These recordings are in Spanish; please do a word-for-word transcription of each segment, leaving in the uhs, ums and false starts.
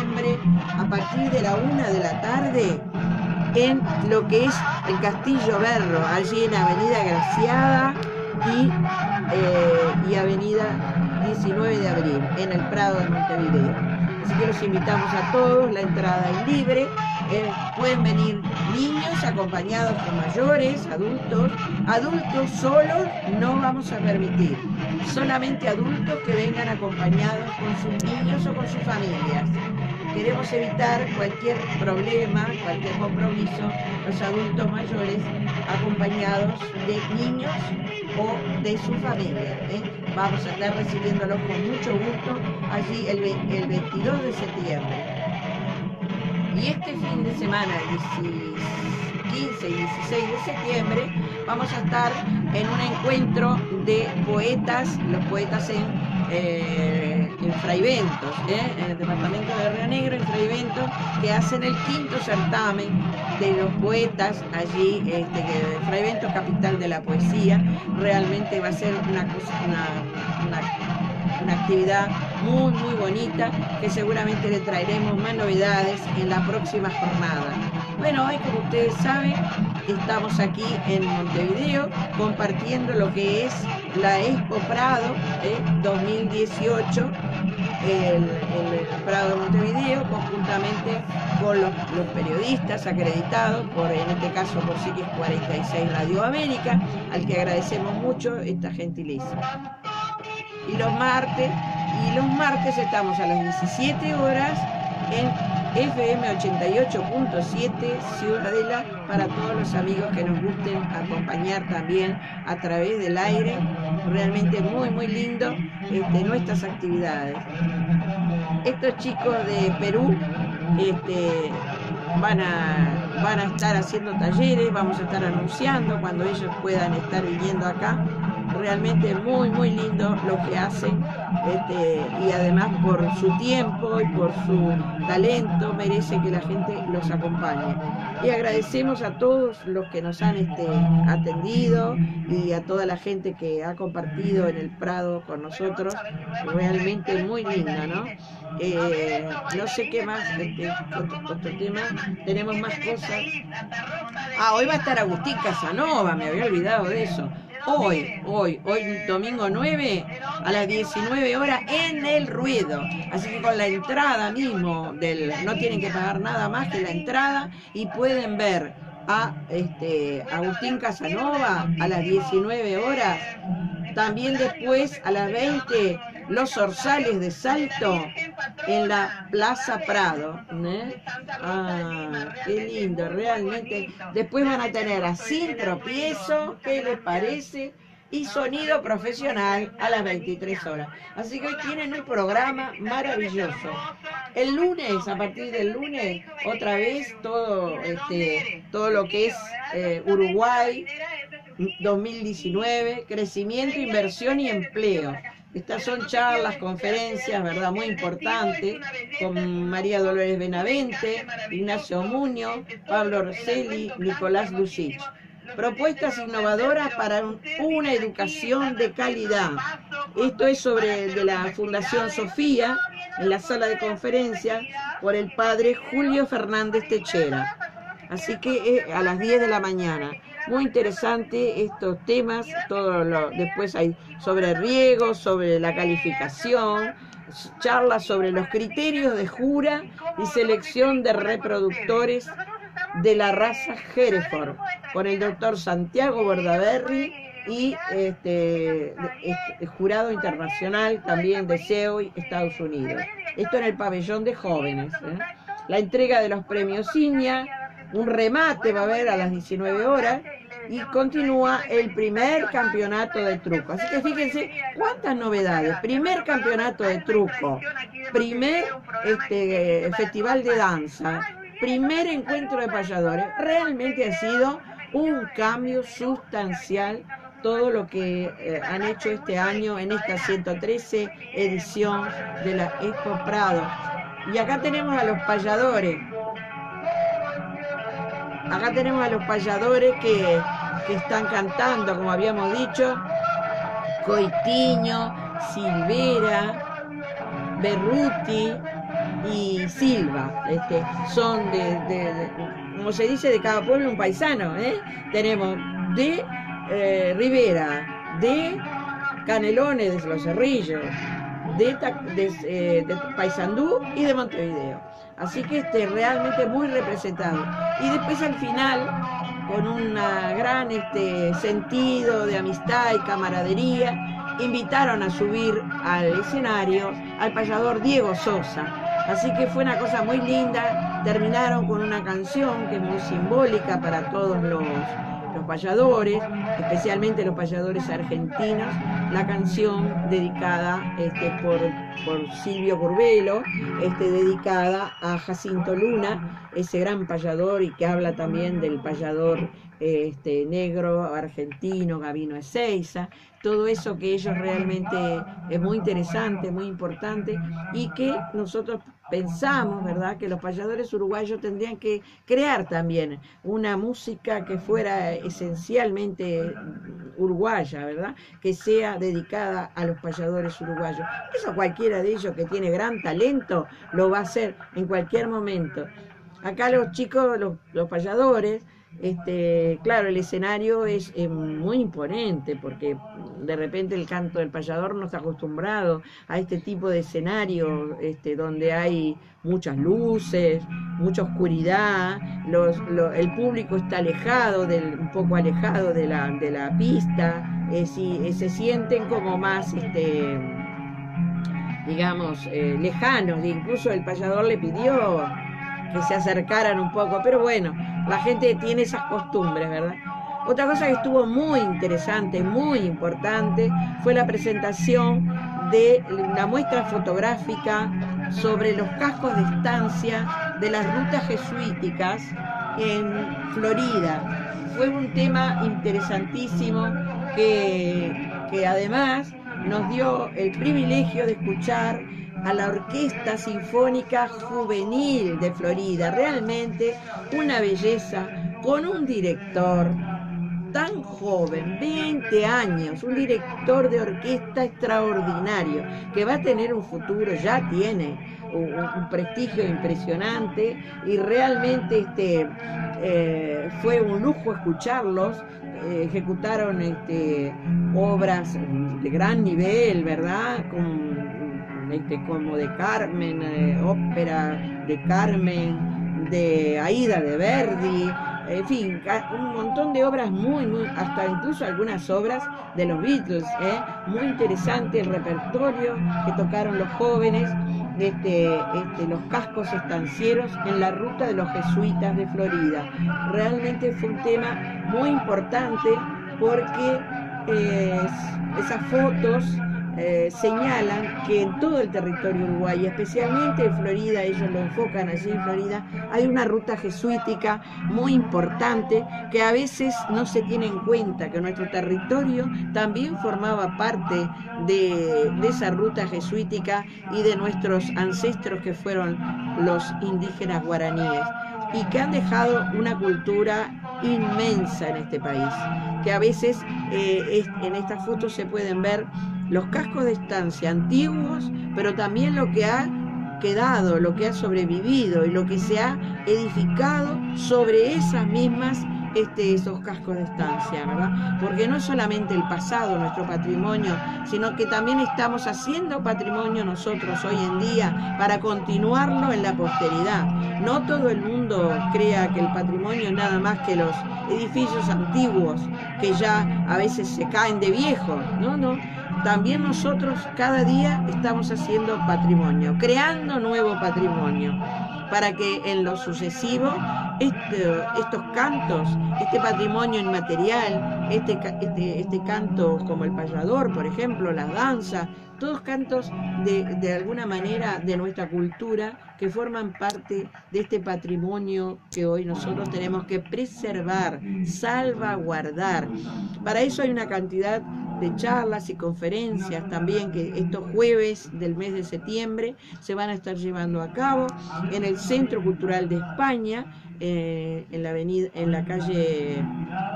septiembre, a partir de la una de la tarde, en lo que es el Castillo Berro, allí en Avenida Graciada y, eh, y Avenida diecinueve de abril, en el Prado de Montevideo. Así que los invitamos a todos, la entrada es libre, eh, pueden venir niños acompañados con mayores, adultos, adultos solos no vamos a permitir, solamente adultos que vengan acompañados con sus niños o con sus familias. Queremos evitar cualquier problema, cualquier compromiso, los adultos mayores acompañados de niños o de su familia, ¿eh? Vamos a estar recibiéndolos con mucho gusto allí el, el veintidós de septiembre. Y este fin de semana, quince y dieciséis de septiembre, vamos a estar en un encuentro de poetas, los poetas en, eh, en Fraiventos, ¿eh? en el departamento de Río Negro, en Fraiventos, que hacen el quinto certamen de los poetas allí, este, que Fraiventos, capital de la poesía. Realmente va a ser una cosa, una, una, una actividad muy muy bonita, que seguramente le traeremos más novedades en la próxima jornada. Bueno, hoy, como ustedes saben, estamos aquí en Montevideo compartiendo lo que es la Expo Prado eh, dos mil dieciocho, el, el Prado de Montevideo, conjuntamente con los, los periodistas acreditados, por, en este caso por C X cuarenta y seis Radio América, al que agradecemos mucho esta gentileza. Y los martes, y los martes estamos a las diecisiete horas en F M ochenta y ocho punto siete Ciudadela, para todos los amigos que nos gusten acompañar también a través del aire. Realmente muy muy lindo este, nuestras actividades. Estos chicos de Perú este, van a, van a estar haciendo talleres, vamos a estar anunciando cuando ellos puedan estar viniendo acá. Realmente muy muy lindo lo que hacen, este, y además por su tiempo y por su talento merece que la gente los acompañe. Y agradecemos a todos los que nos han este, atendido y a toda la gente que ha compartido en el Prado con nosotros. Realmente muy lindo, ¿no? Eh, no sé qué más, este, otro, otro tema, tenemos más cosas. Ah, hoy va a estar Agustín Casanova, me había olvidado de eso. Hoy, hoy, hoy domingo nueve a las diecinueve horas en El Ruedo. Así que con la entrada mismo, del, no tienen que pagar nada más que la entrada y pueden ver a este, Agustín Casanova a las diecinueve horas. También después a las veinte Los Orzales de Salto en la Plaza Prado, ¿eh? Ah, qué lindo, realmente. Después van a tener a Sin Tropiezo, ¿qué les parece? Y Sonido Profesional a las veintitrés horas. Así que hoy tienen un programa maravilloso. El lunes, a partir del lunes, otra vez todo, este, todo lo que es eh, Uruguay dos mil diecinueve, crecimiento, inversión y empleo. Estas son charlas, conferencias, ¿verdad? Muy importantes, con María Dolores Benavente, Ignacio Muñoz, Pablo Rosselli, Nicolás Lucich. Propuestas innovadoras para una educación de calidad. Esto es sobre de la Fundación Sofía, en la sala de conferencias, por el padre Julio Fernández Techera. Así que eh, a las diez de la mañana. Muy interesante estos temas, todo lo, después hay sobre riego, sobre la calificación, charlas sobre los criterios de jura y selección de reproductores de la raza Hereford, con el doctor Santiago Bordaberry y este, este jurado internacional también de S E O y Estados Unidos. Esto en el pabellón de jóvenes, ¿eh? La entrega de los premios Iña, un remate va a haber a las diecinueve horas y continúa el primer campeonato de truco. Así que fíjense cuántas novedades. Primer campeonato de truco, primer este, festival de danza, primer encuentro de payadores. Realmente ha sido un cambio sustancial todo lo que eh, han hecho este año en esta ciento trece edición de la Expo Prado. Y acá tenemos a los payadores. Acá tenemos a los payadores que, que están cantando, como habíamos dicho, Coitiño, Silvera, Berruti, y Silva. Este, son de, de, de, como se dice, de cada pueblo un paisano, ¿eh? Tenemos de eh, Rivera, de Canelones de los Cerrillos, de, de, eh, de Paysandú y de Montevideo. Así que este, realmente muy representado. Y después al final, con un gran este, sentido de amistad y camaradería, invitaron a subir al escenario al payador Diego Sosa. Así que fue una cosa muy linda. Terminaron con una canción que es muy simbólica para todos los, los payadores, especialmente los payadores argentinos, la canción dedicada este, por, por Silvio Curvelo, este, dedicada a Jacinto Luna, ese gran payador, y que habla también del payador este, negro argentino, Gabino Ezeiza, todo eso que ellos realmente es muy interesante, muy importante, y que nosotros pensamos, ¿verdad?, que los payadores uruguayos tendrían que crear también una música que fuera esencialmente uruguaya, ¿verdad?, que sea dedicada a los payadores uruguayos. Eso cualquiera de ellos que tiene gran talento lo va a hacer en cualquier momento. Acá los chicos, los, los payadores, este, claro, el escenario es eh, muy imponente, porque de repente el canto del payador no está acostumbrado a este tipo de escenario, este, donde hay muchas luces, mucha oscuridad, los, lo, el público está alejado, del, un poco alejado de la, de la pista, eh, si, eh, se sienten como más, este, digamos, eh, lejanos, incluso el payador le pidió que se acercaran un poco, pero bueno, la gente tiene esas costumbres, ¿verdad? Otra cosa que estuvo muy interesante, muy importante, fue la presentación de la muestra fotográfica sobre los cascos de estancia de las rutas jesuíticas en Florida. Fue un tema interesantísimo que, que además nos dio el privilegio de escuchar a la Orquesta Sinfónica Juvenil de Florida. Realmente una belleza, con un director tan joven, veinte años, un director de orquesta extraordinario, que va a tener un futuro, ya tiene un, un prestigio impresionante, y realmente este, eh, fue un lujo escucharlos. Eh, ejecutaron este, obras de gran nivel, ¿verdad?, Con, Este, como de Carmen, eh, ópera de Carmen, de Aida de Verdi, en fin, un montón de obras muy, muy, hasta incluso algunas obras de los Beatles, ¿eh? Muy interesante el repertorio que tocaron los jóvenes, este, este, los cascos estancieros en la ruta de los jesuitas de Florida. Realmente fue un tema muy importante, porque eh, esas fotos Eh, señalan que en todo el territorio uruguayo, especialmente en Florida, ellos lo enfocan allí en Florida, hay una ruta jesuítica muy importante que a veces no se tiene en cuenta, que nuestro territorio también formaba parte de, de esa ruta jesuítica y de nuestros ancestros, que fueron los indígenas guaraníes, y que han dejado una cultura inmensa en este país, que a veces eh, es, en estas fotos se pueden ver los cascos de estancia antiguos, pero también lo que ha quedado, lo que ha sobrevivido y lo que se ha edificado sobre esas mismas, este, esos cascos de estancia, ¿verdad? Porque no es solamente el pasado, nuestro patrimonio, sino que también estamos haciendo patrimonio nosotros hoy en día para continuarlo en la posteridad. No todo el mundo crea que el patrimonio es nada más que los edificios antiguos, que ya a veces se caen de viejos, no, no. También nosotros cada día estamos haciendo patrimonio, creando nuevo patrimonio, para que en lo sucesivo este, estos cantos, este patrimonio inmaterial, este, este, este canto como el payador, por ejemplo, las danzas, todos cantos de, de alguna manera de nuestra cultura, que forman parte de este patrimonio que hoy nosotros tenemos que preservar, salvaguardar. Para eso hay una cantidad de charlas y conferencias también, que estos jueves del mes de septiembre se van a estar llevando a cabo en el Centro Cultural de España, eh, en la avenida, en la calle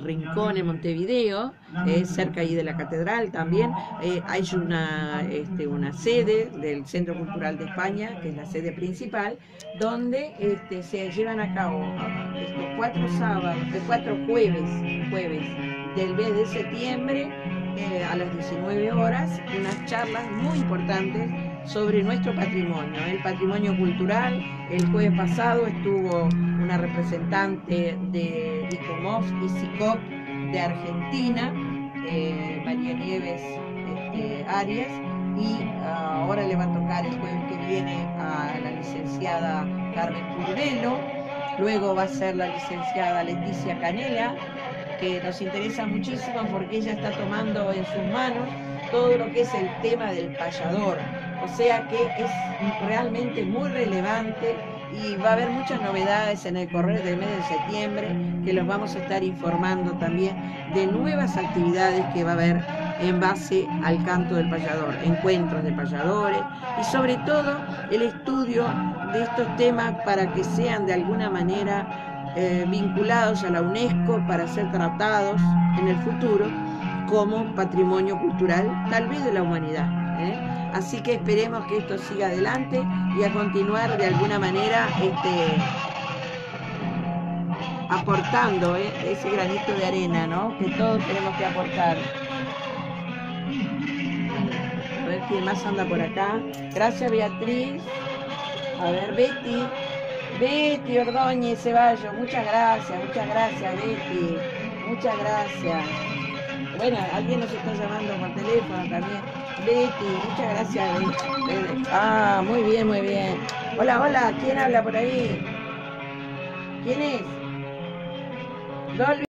Rincón, en Montevideo, eh, cerca ahí de la catedral también. Eh, hay una, este, una sede del Centro Cultural de España, que es la sede principal, donde este, se llevan a cabo estos cuatro sábados, de cuatro jueves, jueves del mes de septiembre, eh, a las diecinueve horas, unas charlas muy importantes sobre nuestro patrimonio, el patrimonio cultural. El jueves pasado estuvo una representante de ICOMOS y SICOP de Argentina, eh, María Nieves este, Arias, y uh, ahora le va a tocar el jueves que viene a la licenciada Carmen Curvelo. Luego va a ser la licenciada Leticia Canela, que nos interesa muchísimo porque ella está tomando en sus manos todo lo que es el tema del payador. O sea que es realmente muy relevante y va a haber muchas novedades en el correr del mes de septiembre, que los vamos a estar informando también de nuevas actividades que va a haber en base al canto del payador, encuentros de payadores y sobre todo el estudio de estos temas para que sean de alguna manera eh, vinculados a la UNESCO para ser tratados en el futuro como patrimonio cultural, tal vez de la humanidad, ¿eh? Así que esperemos que esto siga adelante y a continuar de alguna manera este, aportando ¿eh? ese granito de arena, ¿no? Que todos tenemos que aportar. A ver quién más anda por acá. Gracias, Beatriz. A ver, Betty. Betty Ordóñez Ceballos, muchas gracias, muchas gracias, Betty. Muchas gracias. Bueno, alguien nos está llamando por teléfono también. Betty, muchas gracias, Betty. Ah, muy bien, muy bien. Hola, hola, ¿quién habla por ahí? ¿Quién es? Dolby.